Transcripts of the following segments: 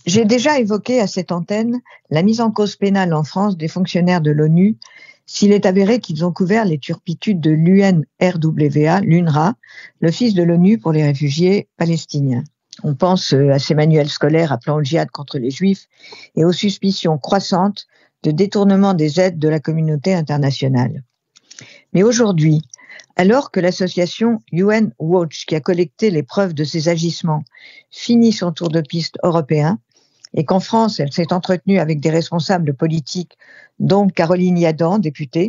J'ai déjà évoqué à cette antenne la mise en cause pénale en France des fonctionnaires de l'ONU s'il est avéré qu'ils ont couvert les turpitudes de l'UNRWA, l'UNRWA, l'Office de l'ONU pour les réfugiés palestiniens. On pense à ces manuels scolaires appelant au djihad contre les juifs et aux suspicions croissantes de détournement des aides de la communauté internationale. Mais aujourd'hui, alors que l'association UN Watch, qui a collecté les preuves de ces agissements, finit son tour de piste européen, et qu'en France, elle s'est entretenue avec des responsables politiques, dont Caroline Yadan, députée,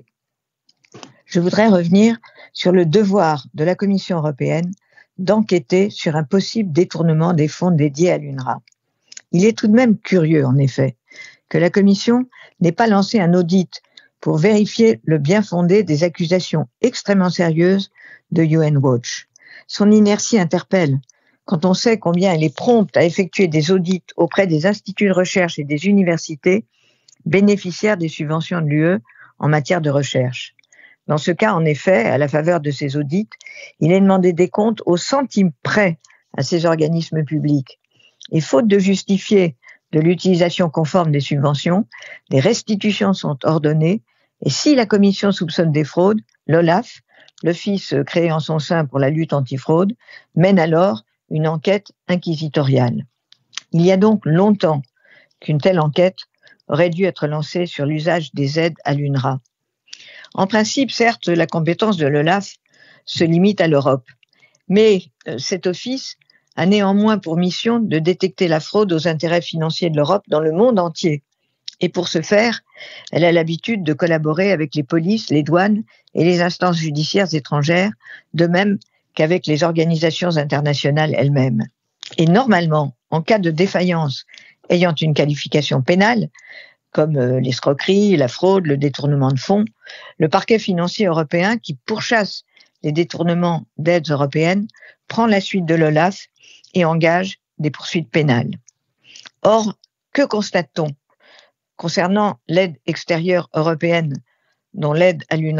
je voudrais revenir sur le devoir de la Commission européenne d'enquêter sur un possible détournement des fonds dédiés à l'UNRWA. Il est tout de même curieux, en effet, que la Commission n'ait pas lancé un audit pour vérifier le bien-fondé des accusations extrêmement sérieuses de UN Watch. Son inertie interpelle, quand on sait combien elle est prompte à effectuer des audits auprès des instituts de recherche et des universités bénéficiaires des subventions de l'UE en matière de recherche. Dans ce cas, en effet, à la faveur de ces audits, il est demandé des comptes au centime près à ces organismes publics. Et faute de justifier de l'utilisation conforme des subventions, des restitutions sont ordonnées, et si la Commission soupçonne des fraudes, l'OLAF, l'office créé en son sein pour la lutte antifraude, mène alors une enquête inquisitoriale. Il y a donc longtemps qu'une telle enquête aurait dû être lancée sur l'usage des aides à l'UNRWA. En principe, certes, la compétence de l'OLAF se limite à l'Europe, mais cet office a néanmoins pour mission de détecter la fraude aux intérêts financiers de l'Europe dans le monde entier. Et pour ce faire, elle a l'habitude de collaborer avec les polices, les douanes et les instances judiciaires étrangères, de même qu'avec les organisations internationales elles-mêmes. Et normalement, en cas de défaillance ayant une qualification pénale, comme l'escroquerie, la fraude, le détournement de fonds, le parquet financier européen qui pourchasse les détournements d'aides européennes prend la suite de l'OLAF et engage des poursuites pénales. Or, que constate-t-on concernant l'aide extérieure européenne, dont l'aide à l'UNRWA ?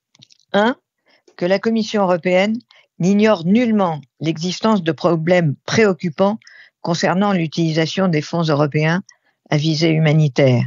1. Que la Commission européenne n'ignore nullement l'existence de problèmes préoccupants concernant l'utilisation des fonds européens à visée humanitaire.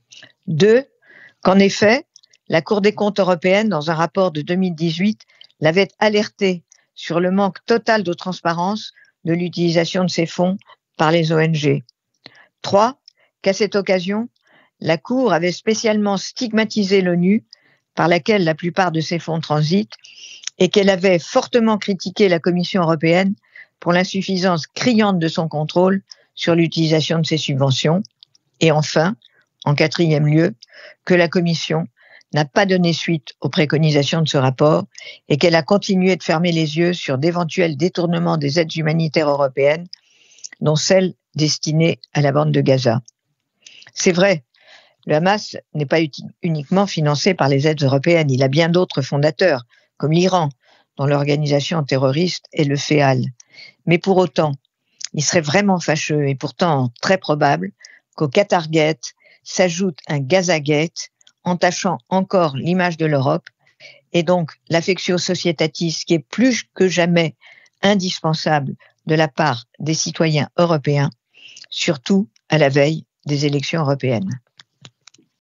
2. Qu'en effet, la Cour des comptes européenne, dans un rapport de 2018, l'avait alerté sur le manque total de transparence de l'utilisation de ces fonds par les ONG. 3. Qu'à cette occasion, la Cour avait spécialement stigmatisé l'ONU, par laquelle la plupart de ces fonds transitent, et qu'elle avait fortement critiqué la Commission européenne pour l'insuffisance criante de son contrôle sur l'utilisation de ces subventions. Et enfin, en 4e lieu, que la Commission n'a pas donné suite aux préconisations de ce rapport et qu'elle a continué de fermer les yeux sur d'éventuels détournements des aides humanitaires européennes, dont celles destinées à la bande de Gaza. C'est vrai, le Hamas n'est pas uniquement financé par les aides européennes, il a bien d'autres fondateurs, comme l'Iran, dont l'organisation terroriste est le FEAL. Mais pour autant, il serait vraiment fâcheux et pourtant très probable qu'au Qatargate s'ajoute un Gazagate, entachant encore l'image de l'Europe et donc l'affectio societatis qui est plus que jamais indispensable de la part des citoyens européens, surtout à la veille des élections européennes.